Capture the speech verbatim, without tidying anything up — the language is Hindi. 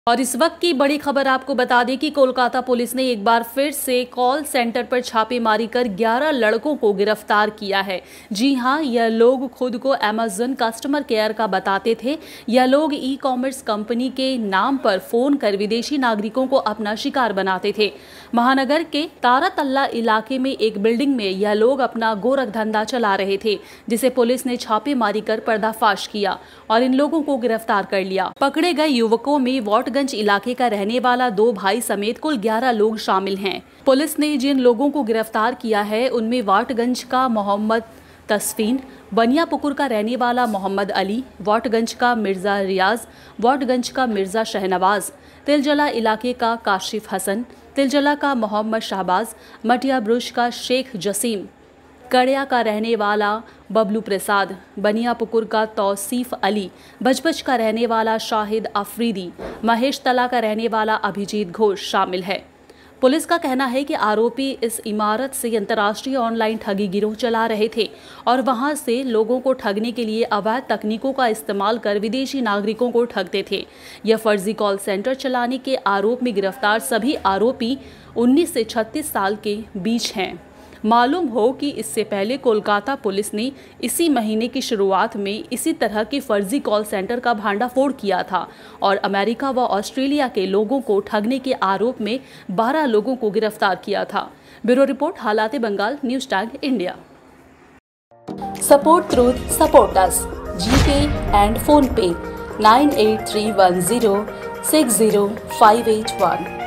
और इस वक्त की बड़ी खबर आपको बता दें कि कोलकाता पुलिस ने एक बार फिर से कॉल सेंटर पर छापेमारी कर ग्यारह लड़कों को गिरफ्तार किया है। जी हां, यह लोग खुद को अमेज़न कस्टमर केयर का बताते थे। यह लोग ई कॉमर्स कंपनी के नाम पर फोन कर विदेशी नागरिकों को अपना शिकार बनाते थे। महानगर के तारातल्ला इलाके में एक बिल्डिंग में यह लोग अपना गोरख धंधा चला रहे थे, जिसे पुलिस ने छापेमारी कर पर्दाफाश किया और इन लोगों को गिरफ्तार कर लिया। पकड़े गए युवकों में वाटगंज इलाके का रहने वाला दो भाई समेत कुल ग्यारह लोग शामिल हैं। पुलिस ने जिन लोगों को गिरफ्तार किया है उनमें वाटगंज का मोहम्मद तस्फीन, बनियापुकुर का रहने वाला मोहम्मद अली, वाटगंज का मिर्जा रियाज, वाटगंज का मिर्जा शहनवाज, तिलजला इलाके का काशिफ हसन, तिलजला का मोहम्मद शहबाज, मटिया ब्रुश का शेख जसीम, कड़िया का रहने वाला बबलू प्रसाद, बनियापुकुर का तौसीफ अली, बजबज का रहने वाला शाहिद अफरीदी, महेश तला का रहने वाला अभिजीत घोष शामिल है। पुलिस का कहना है कि आरोपी इस इमारत से अंतर्राष्ट्रीय ऑनलाइन ठगी गिरोह चला रहे थे और वहां से लोगों को ठगने के लिए अवैध तकनीकों का इस्तेमाल कर विदेशी नागरिकों को ठगते थे। यह फर्जी कॉल सेंटर चलाने के आरोप में गिरफ्तार सभी आरोपी उन्नीस से छत्तीस साल के बीच हैं। मालूम हो कि इससे पहले कोलकाता पुलिस ने इसी महीने की शुरुआत में इसी तरह के फर्जी कॉल सेंटर का भांडाफोड़ किया था और अमेरिका व ऑस्ट्रेलिया के लोगों को ठगने के आरोप में बारह लोगों को गिरफ्तार किया था। Bureau report, Halate Bengal, news tag India. Support truth, support us. GPay and PhonePe nine eight three one zero six zero five eight one.